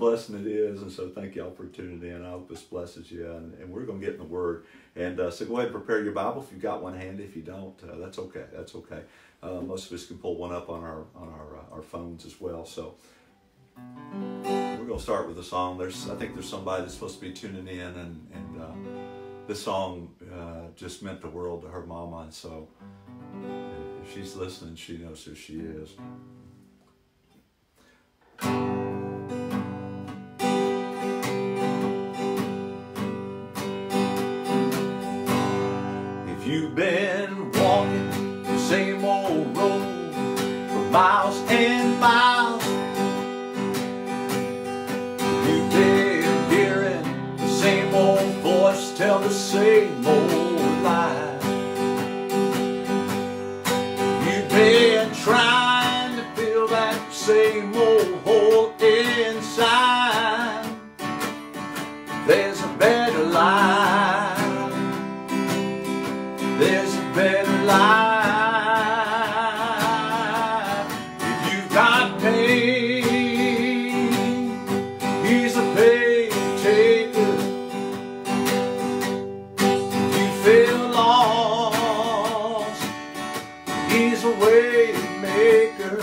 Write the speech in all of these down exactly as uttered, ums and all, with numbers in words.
blessing it is. And so thank y'all for tuning in. I hope this blesses you. And, and we're going to get in the Word. And uh, so go ahead and prepare your Bible. If you've got one handy, if you don't, uh, that's okay. That's okay. Uh, most of us can pull one up on our on our uh, our phones as well. So we're going to start with a song. There's, I think there's somebody that's supposed to be tuning in, and and uh, this song uh, just meant the world to her mama. And so if she's listening, she knows who she is. If you've been walking the same old road for miles and miles, you've been hearing the same old voice tell the same old lie. You've been trying to fill that same old hole inside. There's a better life. There's a better life. If you've got pain, He's a pain taker. If you feel lost, He's a way maker.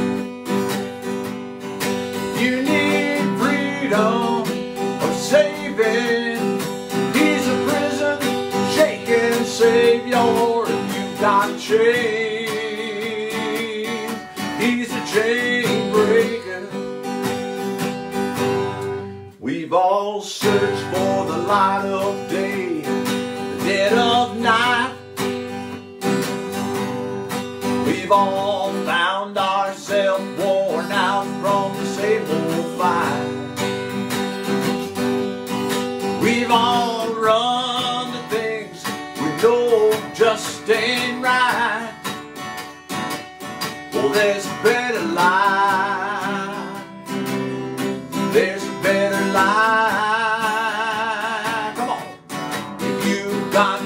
If you need freedom or saving, He's a prison shaking Savior. If you've got chains, He's a chain breaker. We've all searched for the light of day, the dead of night. We've all found ourselves worn out from the same old fight. We've all run to things we know just ain't right. Oh, there's a better life. There's a better life. Come on. If you've got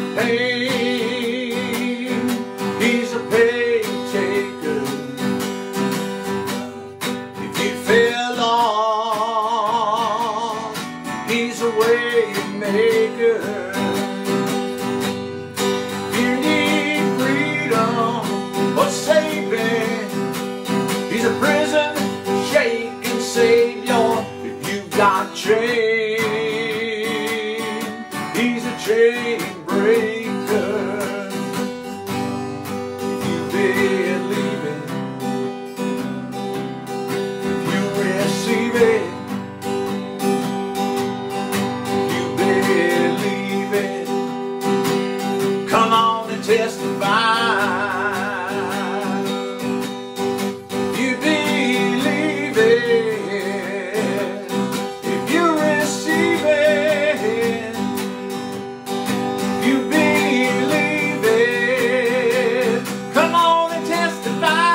pain, He's a pain taker. If you feel lost, He's a way maker. If you need freedom or saving, He's a prison shaking Savior. If you've got chains, He's a chain breaker. If you believe it, if you receive it, if you believe it, come on and testify. You believe it, if you receive it, you believe it, come on and testify.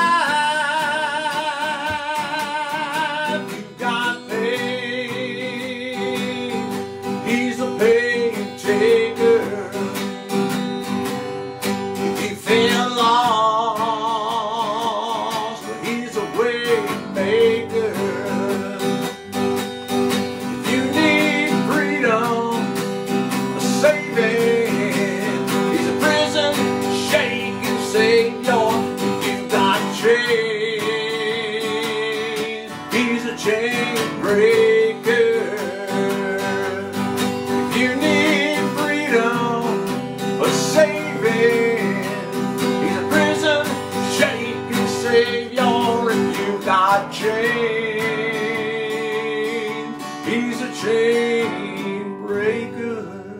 You've got pain, He's a pain taker. If you feel lost, He's a way maker. If you need freedom, a saving, He's a prison shaking Savior. If you've got chains, He's a chain breaker. If you need freedom, a saving, He's a prison shaking Savior. If you've got chains, He's a chain breaker.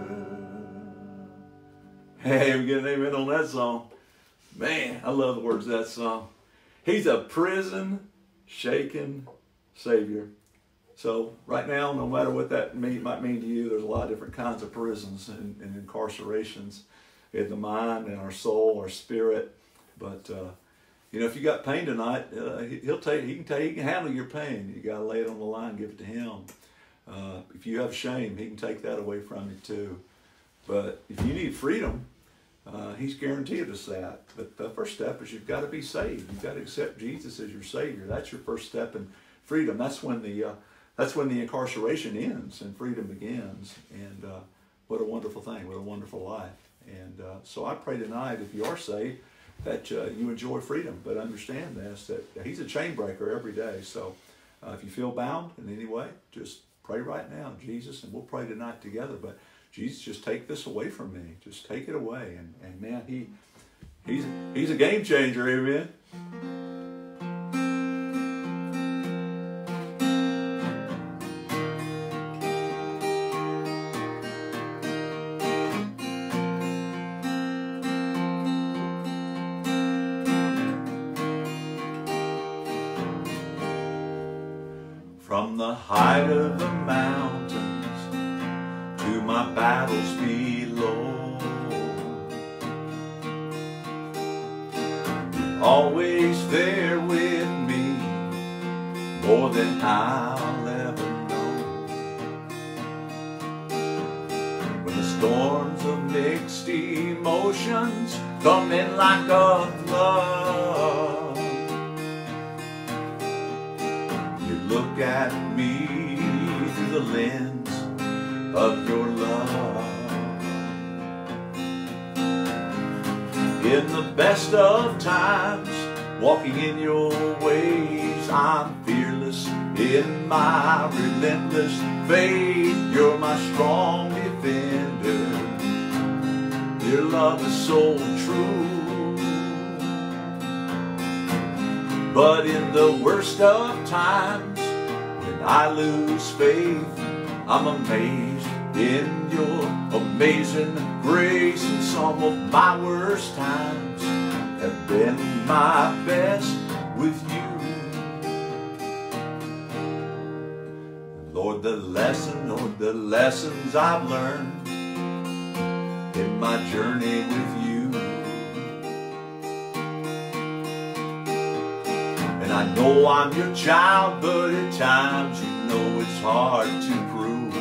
Hey, we get an amen on that song. Man, I love the words of that song. He's a prison shaking Savior. So right now, no matter what that mean, might mean to you, there's a lot of different kinds of prisons and, and incarcerations in the mind and our soul, our spirit. But uh, you know, if you got pain tonight, uh, he, he'll take. He can take. He can handle your pain. You got to lay it on the line, give it to Him. Uh, if you have shame, He can take that away from you too. But if you need freedom, uh, He's guaranteed us that. But the first step is you've got to be saved. You've got to accept Jesus as your Savior. That's your first step in freedom. That's when the uh, that's when the incarceration ends and freedom begins. And uh, what a wonderful thing, what a wonderful life. And uh, so I pray tonight, if you are saved, that uh, you enjoy freedom, but understand this, that he's a chain breaker every day. So uh, if you feel bound in any way, just pray right now, Jesus, and we'll pray tonight together. But Jesus, just take this away from me. Just take it away. And, and man, he he's, he's a game changer, amen? From the height of the mountains to my battles below, you're always there with me, more than I'll ever know. When the storms of mixed emotions come in like a flood, look at me through the lens of your love. In the best of times, walking in your ways, I'm fearless in my relentless faith. You're my strong defender. Your love is so true. But in the worst of times, when I lose faith, I'm amazed in your amazing grace. And some of my worst times have been my best with you. Lord, the lesson, Lord, the lessons I've learned in my journey with you. And I know I'm your child, but at times you know it's hard to prove.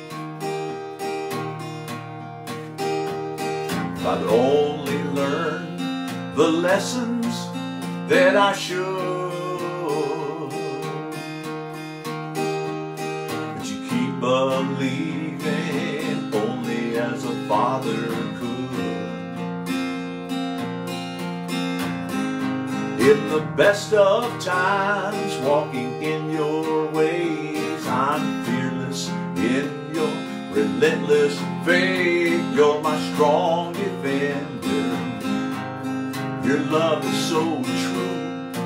If I'd only learned the lessons that I should, but you keep believing only as a father could. In the best of times, walking in your ways, I'm fearless in your relentless faith. You're my strong defender. Your love is so true.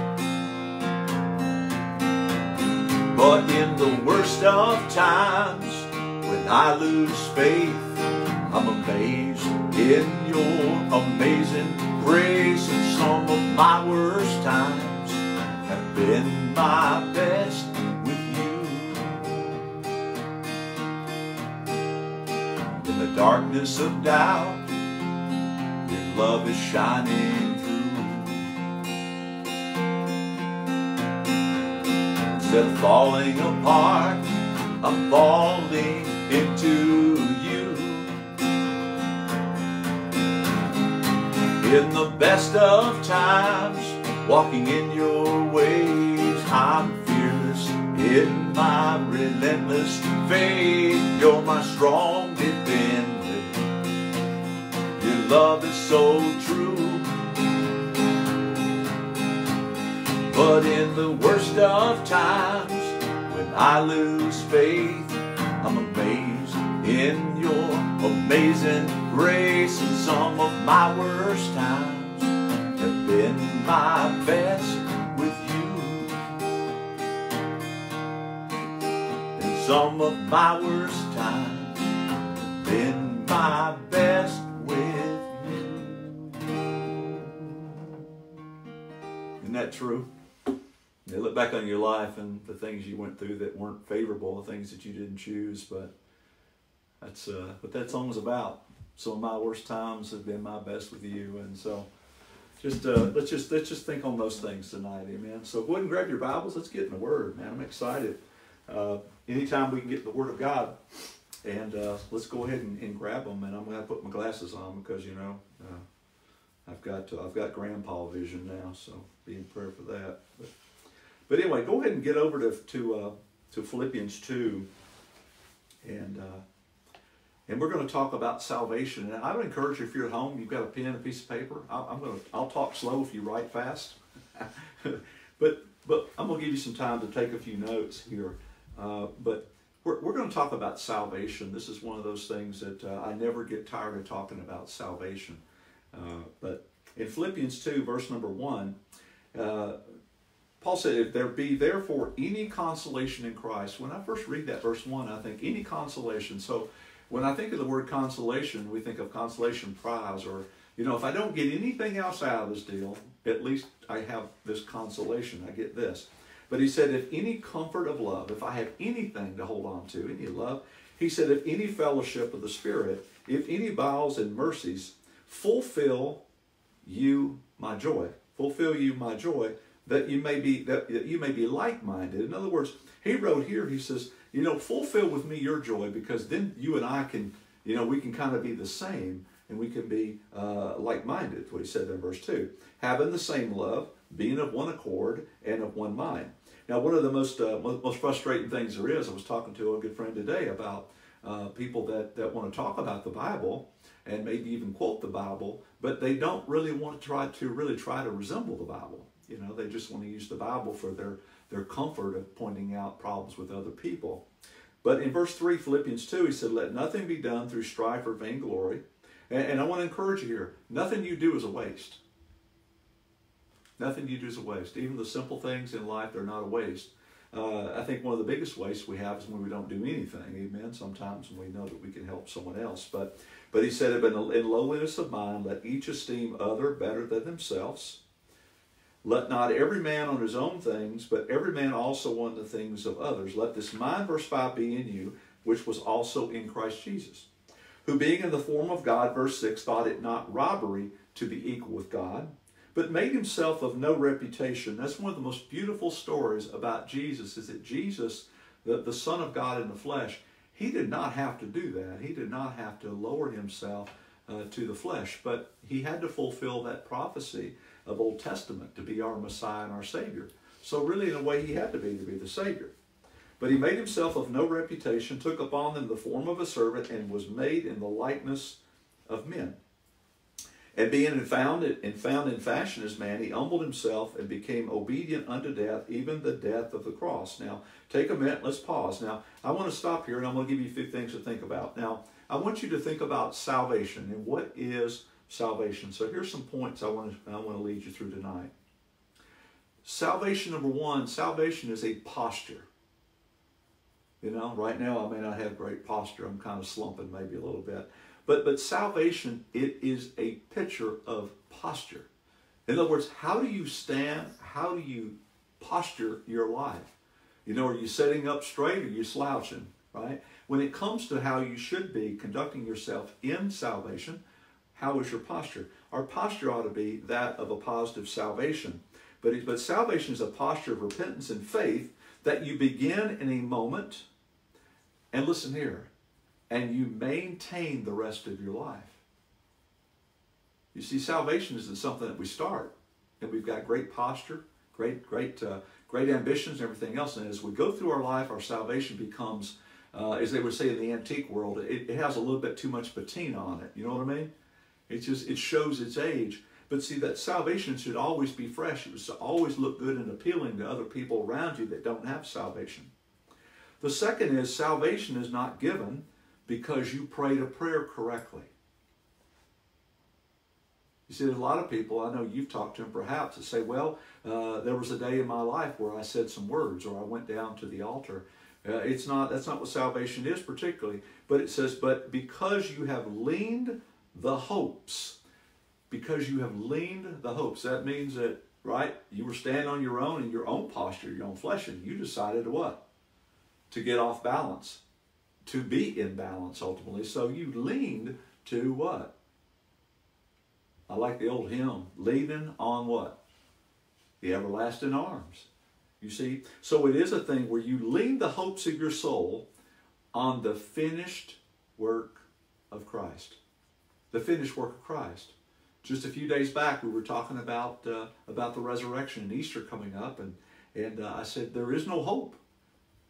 But in the worst of times, when I lose faith, I'm amazed in your amazing grace. And some of my worst times have been my best with you. In the darkness of doubt, your love is shining through. Instead of falling apart, I'm falling into you. In the best of times, walking in your ways, I'm fearless in my relentless faith. You're my strong defender. Your love is so true. But in the worst of times, when I lose faith, I'm amazed in your amazing grace. And some of my worst times have been my best with you. And some of my worst times have been my best with you. Isn't that true? You look back on your life and the things you went through that weren't favorable, the things that you didn't choose, but that's uh, what that song is about. Some of my worst times have been my best with you. And so just uh, let's just let's just think on those things tonight, amen. So go ahead and grab your Bibles. Let's get in the Word, man. I'm excited. Uh, anytime we can get the Word of God, and uh, let's go ahead and, and grab them. And I'm going to put my glasses on because you know uh, I've got uh, I've got grandpa vision now, so be in prayer for that. But, but anyway, go ahead and get over to to uh, to Philippians two, and uh, and we're going to talk about salvation. And I would encourage you, if you're at home, you've got a pen and a piece of paper. I, I'm going to I'll talk slow if you write fast, but but I'm going to give you some time to take a few notes here. Uh, but we're we're going to talk about salvation. This is one of those things that uh, I never get tired of talking about salvation. Uh, but in Philippians two, verse number one. Uh, Paul said, if there be therefore any consolation in Christ, when I first read that verse one, I think any consolation. So when I think of the word consolation, we think of consolation prize, or, you know, if I don't get anything else out of this deal, at least I have this consolation. I get this. But he said, if any comfort of love, if I have anything to hold on to, any love, he said, if any fellowship of the Spirit, if any bowels and mercies, fulfill you my joy. Fulfill you my joy, that you may be that, that you may be like-minded. In other words, he wrote here, he says, you know, fulfill with me your joy, because then you and I can, you know, we can kind of be the same, and we can be uh, like-minded, what he said there in verse two. Having the same love, being of one accord, and of one mind. Now, one of the most uh, most frustrating things there is, I was talking to a good friend today about uh, people that, that want to talk about the Bible, and maybe even quote the Bible, but they don't really want to try to really try to resemble the Bible. You know, they just want to use the Bible for their, their comfort of pointing out problems with other people. But in verse three, Philippians two, he said, let nothing be done through strife or vainglory. And, and I want to encourage you here, nothing you do is a waste. Nothing you do is a waste. Even the simple things in life, they're not a waste. Uh, I think one of the biggest wastes we have is when we don't do anything. Amen. Sometimes when we know that we can help someone else. But, but he said, in, in lowliness of mind, let each esteem other better than themselves. Let not every man on his own things, but every man also on the things of others. Let this mind, verse five, be in you, which was also in Christ Jesus, who being in the form of God, verse six, thought it not robbery to be equal with God, but made himself of no reputation. That's one of the most beautiful stories about Jesus, is that Jesus, the, the Son of God in the flesh, he did not have to do that. He did not have to lower himself uh, to the flesh, but he had to fulfill that prophecy of Old Testament to be our Messiah and our Savior. So really, in a way, he had to be to be the Savior. But he made himself of no reputation, took upon him the form of a servant, and was made in the likeness of men. And being found, and found in fashion as man, he humbled himself and became obedient unto death, even the death of the cross. Now, take a minute, let's pause. Now, I want to stop here, and I'm going to give you a few things to think about. Now, I want you to think about salvation, and what is salvation. So here's some points I want to, I want to lead you through tonight. Salvation, number one, salvation is a posture. You know, right now I may not have great posture. I'm kind of slumping maybe a little bit. But, but salvation, it is a picture of posture. In other words, how do you stand? How do you posture your life? You know, are you sitting up straight or are you slouching, right? When it comes to how you should be conducting yourself in salvation, how is your posture? Our posture ought to be that of a positive salvation. But, it, but salvation is a posture of repentance and faith that you begin in a moment, and listen here, and you maintain the rest of your life. You see, salvation isn't something that we start, and we've got great posture, great, great, uh, great ambitions and everything else. And as we go through our life, our salvation becomes, uh, as they would say in the antique world, it, it has a little bit too much patina on it. You know what I mean? It just, it shows its age. But see, that salvation should always be fresh. It should always look good and appealing to other people around you that don't have salvation. The second is, salvation is not given because you prayed a prayer correctly. You see, there's a lot of people, I know you've talked to them perhaps, that say, well, uh, there was a day in my life where I said some words, or I went down to the altar. Uh, it's not, that's not what salvation is particularly, but it says, but because you have leaned the hopes, because you have leaned the hopes, that means that, right, you were standing on your own in your own posture, your own flesh, and you decided to what? To get off balance, to be in balance ultimately. So you leaned to what? I like the old hymn, leaning on what? The everlasting arms. You see, so it is a thing where you lean the hopes of your soul on the finished work of Christ. The finished work of Christ. Just a few days back, we were talking about uh, about the resurrection and Easter coming up, and and uh, I said there is no hope.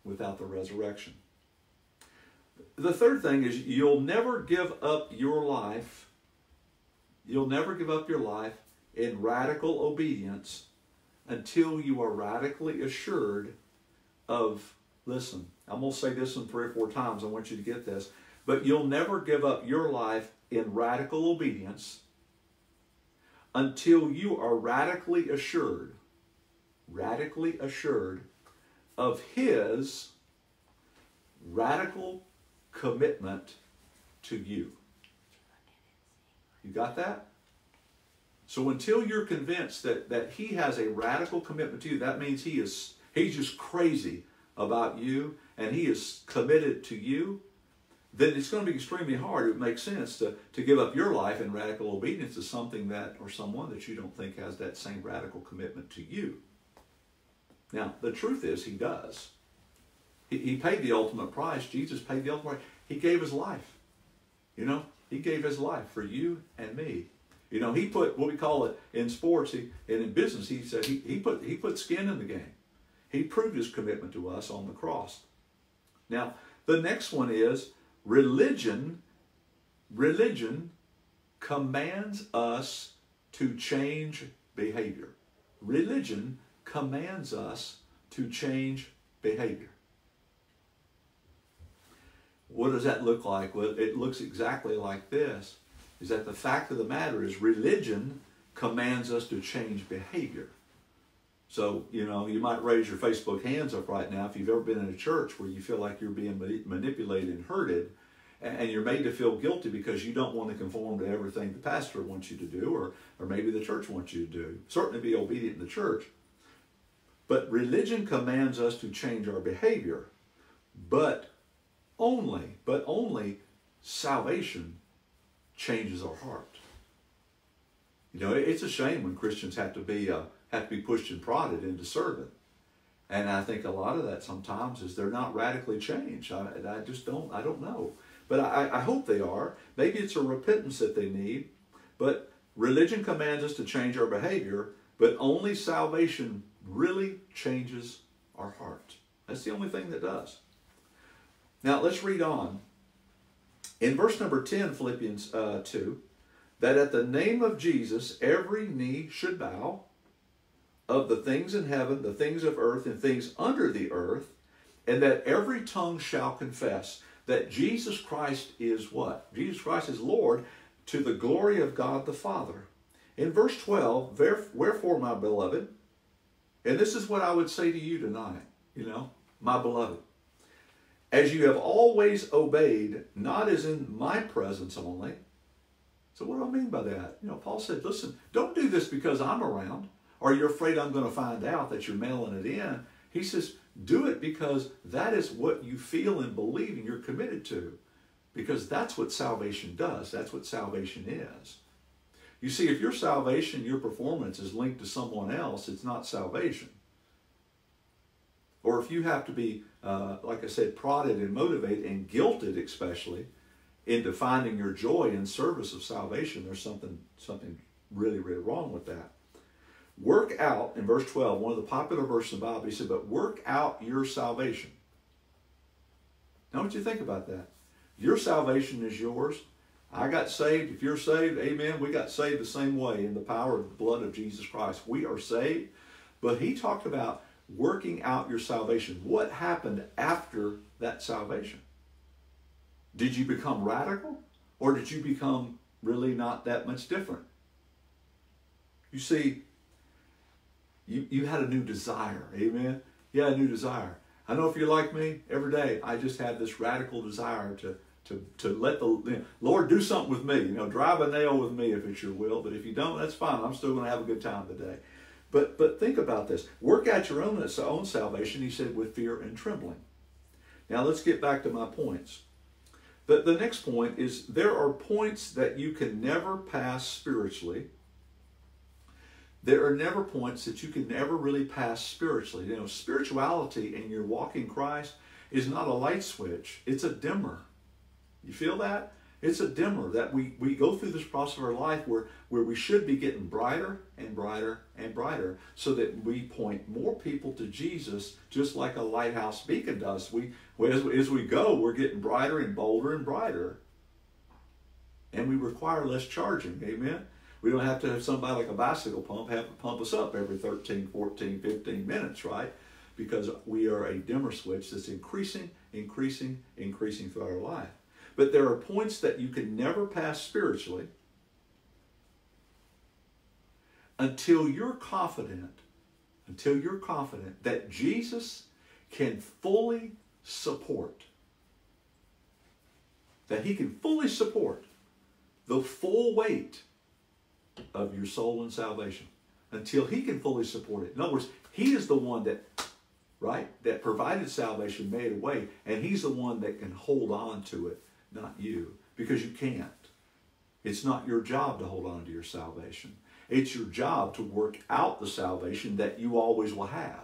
without the resurrection. The third thing is you'll never give up your life. You'll never give up your life in radical obedience until you are radically assured of, listen, I'm going to say this in three or four times. I want you to get this. But you'll never give up your life in radical obedience until you are radically assured, radically assured of His radical commitment to you. You got that? So until you're convinced that, that He has a radical commitment to you, that means He is He's just crazy about you and He is committed to you, then it's going to be extremely hard. It makes sense to, to give up your life in radical obedience to something that, or someone that you don't think has that same radical commitment to you. Now, the truth is He does. He, he paid the ultimate price. Jesus paid the ultimate price. He gave His life. You know, He gave His life for you and me. You know, He put, what we call it in sports he, and in business, He said he, he, put, he put skin in the game. He proved His commitment to us on the cross. Now, the next one is religion. Religion commands us to change behavior. Religion commands us to change behavior. What does that look like? Well, it looks exactly like this. Is that the fact of the matter is religion commands us to change behavior. So, you know, you might raise your Facebook hands up right now if you've ever been in a church where you feel like you're being manipulated and hurted, and you're made to feel guilty because you don't want to conform to everything the pastor wants you to do, or, or maybe the church wants you to do. Certainly be obedient in the church. But religion commands us to change our behavior, but only, but only salvation changes our heart. You know, it's a shame when Christians have to be uh, have to be pushed and prodded into serving. And I think a lot of that sometimes is they're not radically changed. I, I just don't, I don't know. But I, I hope they are. Maybe it's a repentance that they need. But religion commands us to change our behavior, but only salvation really changes our heart. That's the only thing that does. Now let's read on. In verse number ten, Philippians uh, two, that at the name of Jesus every knee should bow, of the things in heaven, the things of earth, and things under the earth, and that every tongue shall confess that Jesus Christ is what? Jesus Christ is Lord, to the glory of God the Father. In verse twelve, wherefore, my beloved, and this is what I would say to you tonight, you know, my beloved, as you have always obeyed, not as in my presence only. So what do I mean by that? You know, Paul said, listen, don't do this because I'm around, or you're afraid I'm going to find out that you're mailing it in. He says, do it because that is what you feel and believe and you're committed to. Because that's what salvation does. That's what salvation is. You see, if your salvation, your performance is linked to someone else, it's not salvation. Or if you have to be, uh, like I said, prodded and motivated and guilted especially into finding your joy in service of salvation, there's something, something really, really wrong with that. Work out, in verse twelve, one of the popular verses in the Bible, he said, but work out your salvation. Now what you think about that? Your salvation is yours. I got saved. If you're saved, amen, we got saved the same way in the power of the blood of Jesus Christ. We are saved. But he talked about working out your salvation. What happened after that salvation? Did you become radical? Or did you become really not that much different? You see, you, you had a new desire. Amen? You had a new desire. I know if you're like me, every day I just have this radical desire to, to, to let the you know, Lord do something with me. You know, drive a nail with me if it's your will. But if you don't, that's fine. I'm still going to have a good time today. But, but think about this. Work out your own, own salvation, he said, with fear and trembling. Now let's get back to my points. The, the next point is there are points that you can never pass spiritually. There are never points that you can never really pass spiritually. You know, spirituality in your walk in Christ is not a light switch. It's a dimmer. You feel that? It's a dimmer that we, we go through this process of our life where, where we should be getting brighter and brighter and brighter so that we point more people to Jesus, just like a lighthouse beacon does. We, as, as we go, we're getting brighter and bolder and brighter. And we require less charging, amen? We don't have to have somebody like a bicycle pump have to pump us up every thirteen, fourteen, fifteen minutes, right? Because we are a dimmer switch that's increasing, increasing, increasing throughout our life. But there are points that you can never pass spiritually until you're confident, until you're confident that Jesus can fully support, that he can fully support the full weight of your soul and salvation. Until he can fully support it. In other words, he is the one that, right, that provided salvation, made a way, and he's the one that can hold on to it, not you, because you can't. It's not your job to hold on to your salvation. It's your job to work out the salvation that you always will have.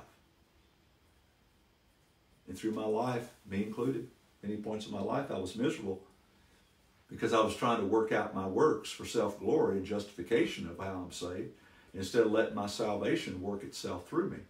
And through my life, me included, many points in my life I was miserable because I was trying to work out my works for self-glory and justification of how I'm saved, instead of letting my salvation work itself through me.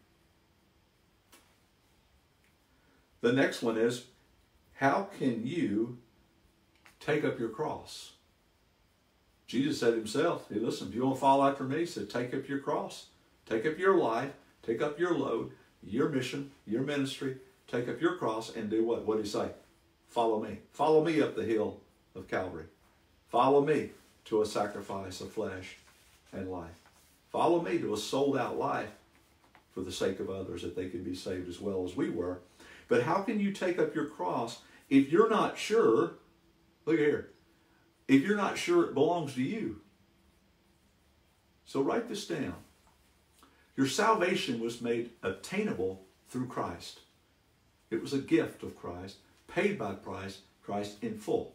The next one is, how can you take up your cross? Jesus said himself, hey, listen, if you want to follow after me, he said, take up your cross. Take up your life, take up your load, your mission, your ministry, take up your cross and do what? What did he say? Follow me. Follow me up the hill of Calvary. Follow me to a sacrifice of flesh and life. Follow me to a sold-out life for the sake of others, that they can be saved as well as we were. But how can you take up your cross if you're not sure, look here, if you're not sure it belongs to you? So write this down. Your salvation was made attainable through Christ. It was a gift of Christ, paid by Christ, Christ in full.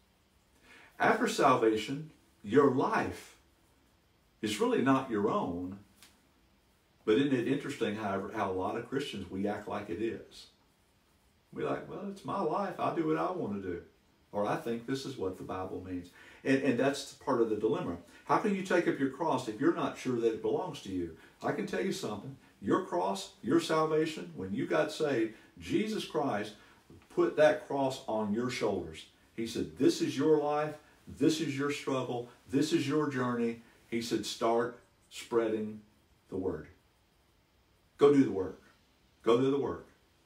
After salvation, your life is really not your own. But isn't it interesting how, how a lot of Christians, we act like it is? We're like, well, it's my life. I'll do what I want to do. Or I think this is what the Bible means. And, and that's part of the dilemma. How can you take up your cross if you're not sure that it belongs to you? I can tell you something. Your cross, your salvation, when you got saved, Jesus Christ put that cross on your shoulders. He said, this is your life. This is your struggle. This is your journey. He said, start spreading the word. Go do the work. Go do the work.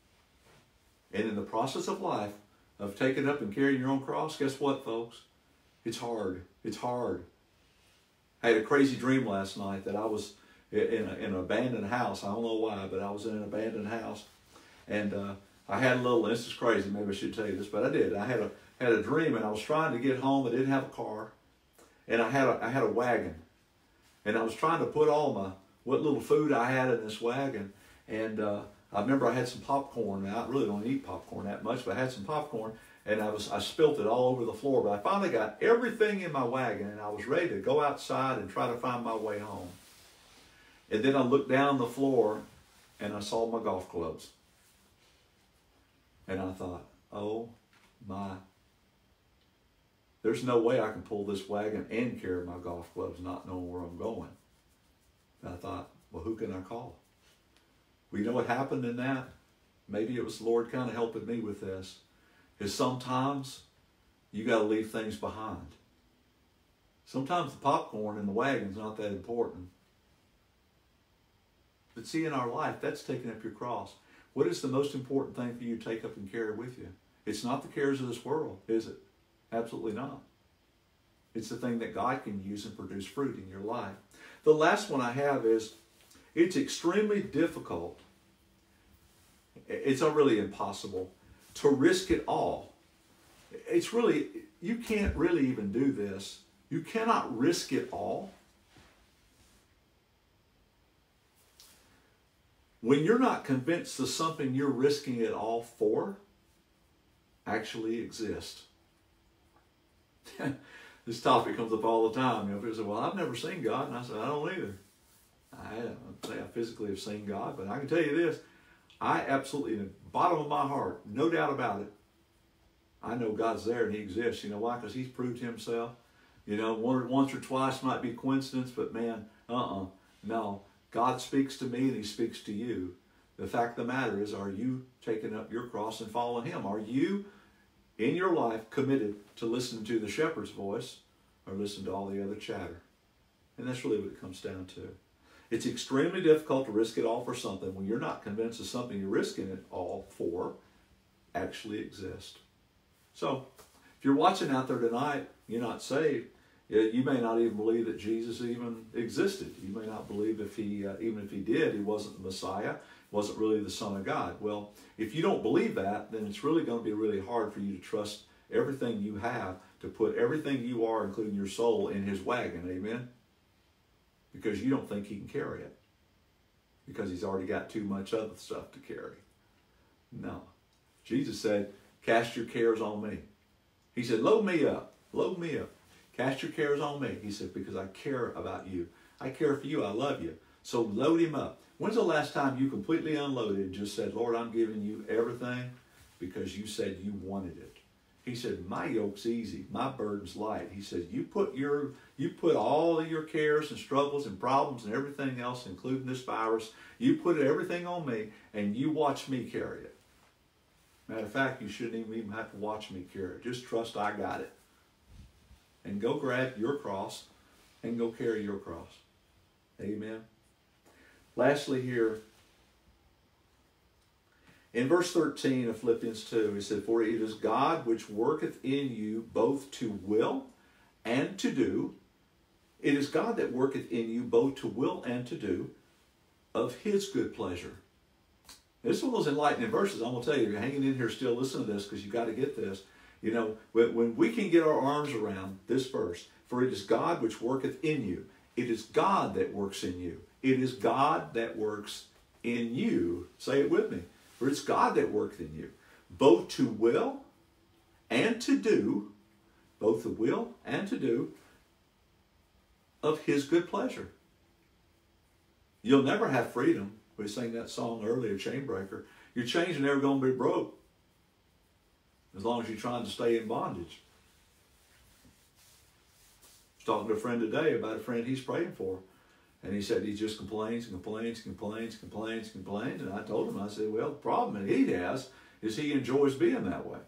And in the process of life, of taking up and carrying your own cross, guess what, folks? It's hard. It's hard. I had a crazy dream last night that I was in, a, in an abandoned house. I don't know why, but I was in an abandoned house. And uh, I had a little, this is crazy, maybe I should tell you this, but I did. I had a had a dream, and I was trying to get home. I didn't have a car. And I had a, I had a wagon. And I was trying to put all my, what little food I had in this wagon. And uh, I remember I had some popcorn. Now, I really don't eat popcorn that much, but I had some popcorn, and I was I spilt it all over the floor. But I finally got everything in my wagon, and I was ready to go outside and try to find my way home. And then I looked down the floor, and I saw my golf clubs. And I thought, oh my, there's no way I can pull this wagon and carry my golf clubs not knowing where I'm going. And I thought, well, who can I call? Well, you know what happened in that? Maybe it was the Lord kind of helping me with this. Is sometimes you got to leave things behind. Sometimes the popcorn in the wagon's not that important. But see, in our life, that's taking up your cross. What is the most important thing for you to take up and carry with you? It's not the cares of this world, is it? Absolutely not. It's the thing that God can use and produce fruit in your life. The last one I have is, it's extremely difficult, it's not really impossible, to risk it all. It's really, you can't really even do this. You cannot risk it all when you're not convinced that something you're risking it all for actually exists. This topic comes up all the time. You know, people say, well, I've never seen God. And I said, I don't either. I don't say I physically have seen God, but I can tell you this. I absolutely, in the bottom of my heart, no doubt about it, I know God's there and he exists. You know why? Because he's proved himself. You know, one, once or twice might be coincidence, but man, uh-uh. No, God speaks to me and he speaks to you. The fact of the matter is, are you taking up your cross and following him? Are you, in your life, committed to listening to the shepherd's voice or listen to all the other chatter? And that's really what it comes down to. It's extremely difficult to risk it all for something when you're not convinced that something you're risking it all for actually exists. So, if you're watching out there tonight, you're not saved, you may not even believe that Jesus even existed. You may not believe if he, uh, even if he did, he wasn't the Messiah, wasn't really the Son of God. Well, if you don't believe that, then it's really going to be really hard for you to trust everything you have, to put everything you are, including your soul, in his wagon. Amen? Because you don't think he can carry it. Because he's already got too much other stuff to carry. No. Jesus said, cast your cares on me. He said, load me up. Load me up. Cast your cares on me. He said, because I care about you. I care for you. I love you. So load him up. When's the last time you completely unloaded and just said, Lord, I'm giving you everything because you said you wanted it? He said, my yoke's easy. My burden's light. He said, you put your, you put all of your cares and struggles and problems and everything else, including this virus, you put everything on me and you watch me carry it. Matter of fact, you shouldn't even have to watch me carry it. Just trust I got it. And go grab your cross and go carry your cross. Amen. Lastly here, in verse thirteen of Philippians two, he said, for it is God which worketh in you both to will and to do. It is God that worketh in you both to will and to do of his good pleasure. This is one of those enlightening verses. I'm going to tell you, you're hanging in here still listening to this because you got to get this. You know, when we can get our arms around this verse, for it is God which worketh in you. It is God that works in you. It is God that works in you. Say it with me. For it's God that worketh in you, both to will and to do, both the will and to do of his good pleasure. You'll never have freedom. We sang that song earlier, Chainbreaker. Your chains are never going to be broke as long as you're trying to stay in bondage. I was talking to a friend today about a friend he's praying for. And he said he just complains and complains, complains, complains, complains. And I told him, I said, well, the problem that he has is he enjoys being that way.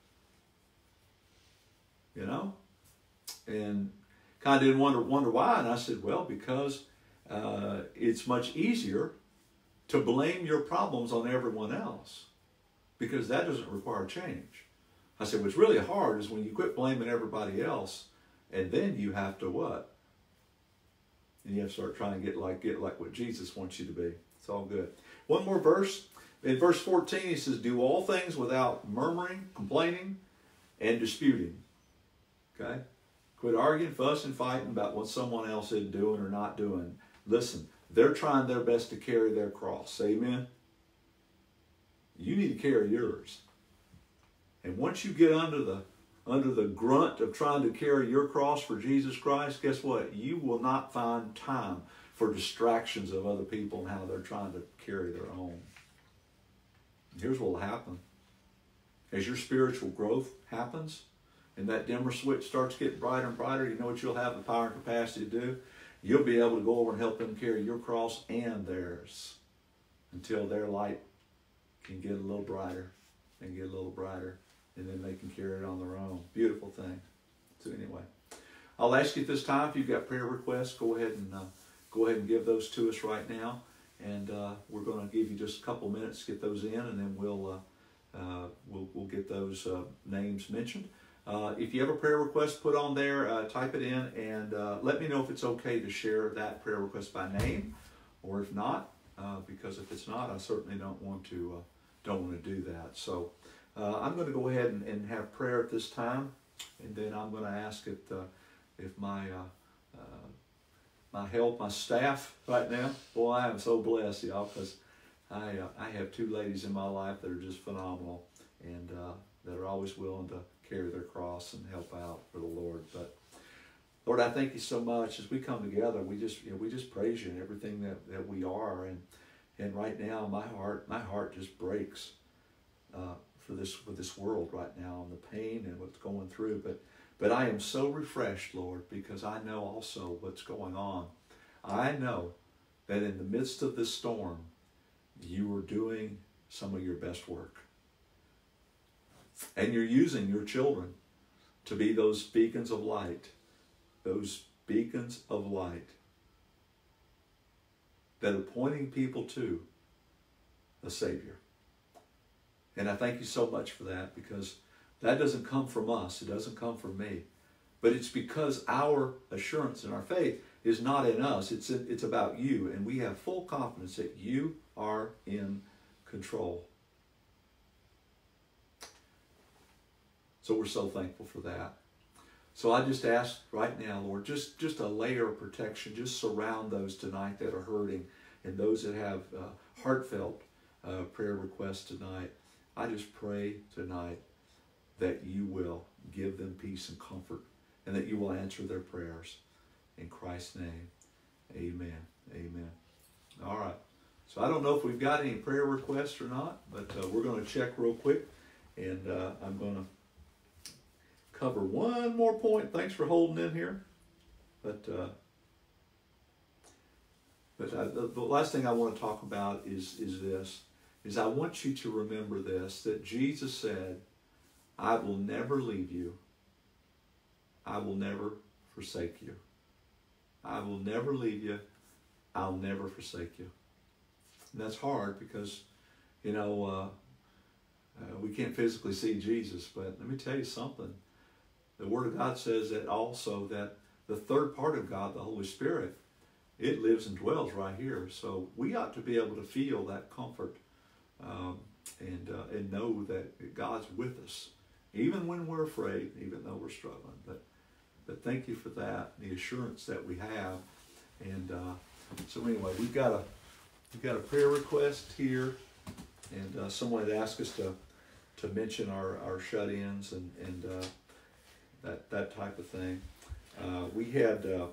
You know? And kind of didn't wonder, wonder why. And I said, well, because uh, it's much easier to blame your problems on everyone else. Because that doesn't require change. I said, what's really hard is when you quit blaming everybody else and then you have to what? And you have to start trying to get like get like what Jesus wants you to be. It's all good. One more verse. In verse fourteen, he says, do all things without murmuring, complaining, and disputing. Okay? Quit arguing, fussing, fighting about what someone else is doing or not doing. Listen, they're trying their best to carry their cross. Amen? You need to carry yours. And once you get under the under the grunt of trying to carry your cross for Jesus Christ, guess what? You will not find time for distractions of other people and how they're trying to carry their own. And here's what will happen. As your spiritual growth happens and that dimmer switch starts getting brighter and brighter, you know what you'll have the power and capacity to do? You'll be able to go over and help them carry your cross and theirs until their light can get a little brighter and get a little brighter. And then they can carry it on their own. Beautiful thing. So anyway, I'll ask you at this time, if you've got prayer requests, go ahead and uh, go ahead and give those to us right now. And uh, we're going to give you just a couple minutes to get those in, and then we'll uh, uh, we'll we'll get those uh, names mentioned. Uh, if you have a prayer request, put on there, uh, type it in, and uh, let me know if it's okay to share that prayer request by name, or if not, uh, because if it's not, I certainly don't want to uh, don't want to do that. So. Uh, I'm going to go ahead and, and have prayer at this time, and then I'm going to ask if, uh, if my uh, uh, my help, my staff right now. Boy, I am so blessed, y'all, because I uh, I have two ladies in my life that are just phenomenal, and uh, that are always willing to carry their cross and help out for the Lord. But Lord, I thank you so much as we come together. We just you know, we just praise you in everything that, that we are, and and right now my heart my heart just breaks. Uh, for this for this world right now and the pain and what's going through. But but I am so refreshed, Lord, because I know also what's going on. I know that in the midst of this storm, you are doing some of your best work. And you're using your children to be those beacons of light, those beacons of light that are pointing people to a Savior. And I thank you so much for that, because that doesn't come from us. It doesn't come from me. But it's because our assurance in our faith is not in us. It's, it's about you. And we have full confidence that you are in control. So we're so thankful for that. So I just ask right now, Lord, just, just a layer of protection. Just surround those tonight that are hurting and those that have uh, heartfelt uh, prayer requests tonight. I just pray tonight that you will give them peace and comfort and that you will answer their prayers. In Christ's name, amen. Amen. All right. So I don't know if we've got any prayer requests or not, but uh, we're going to check real quick. And uh, I'm going to cover one more point. Thanks for holding in here. But uh, but I, the, the last thing I want to talk about is, is this, is I want you to remember this, that Jesus said, I will never leave you. I will never forsake you. I will never leave you. I'll never forsake you. And that's hard because, you know, uh, uh, we can't physically see Jesus, but let me tell you something. The Word of God says that also that the third part of God, the Holy Spirit, it lives and dwells right here. So we ought to be able to feel that comfort um, and, uh, and know that God's with us, even when we're afraid, even though we're struggling. But, but thank you for that, the assurance that we have. And uh, so anyway, we've got a we've got a prayer request here, and uh, someone had asked us to to mention our, our shut-ins and and uh, that that type of thing. Uh, we had uh,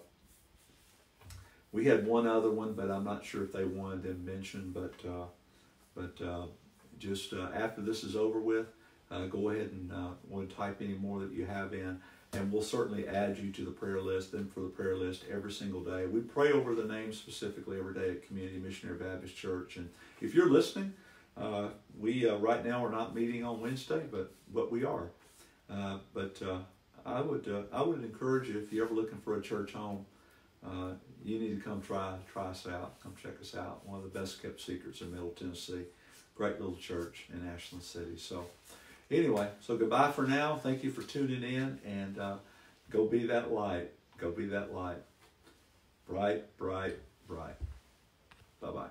we had one other one, but I'm not sure if they wanted them mentioned. But uh, but uh, just uh, after this is over with, uh, go ahead and uh, want to type any more that you have in. And we'll certainly add you to the prayer list, then for the prayer list every single day. We pray over the names specifically every day at Community Missionary Baptist Church. And if you're listening, uh, we uh, right now are not meeting on Wednesday, but but we are. Uh, but uh, I would uh, I would encourage you, if you're ever looking for a church home, uh, you need to come try try us out. Come check us out. One of the best kept secrets in Middle Tennessee. Great little church in Ashland City. So. Anyway, so goodbye for now. Thank you for tuning in, and uh, go be that light. Go be that light. Bright, bright, bright. Bye-bye.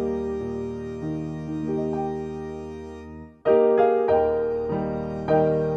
Thank you.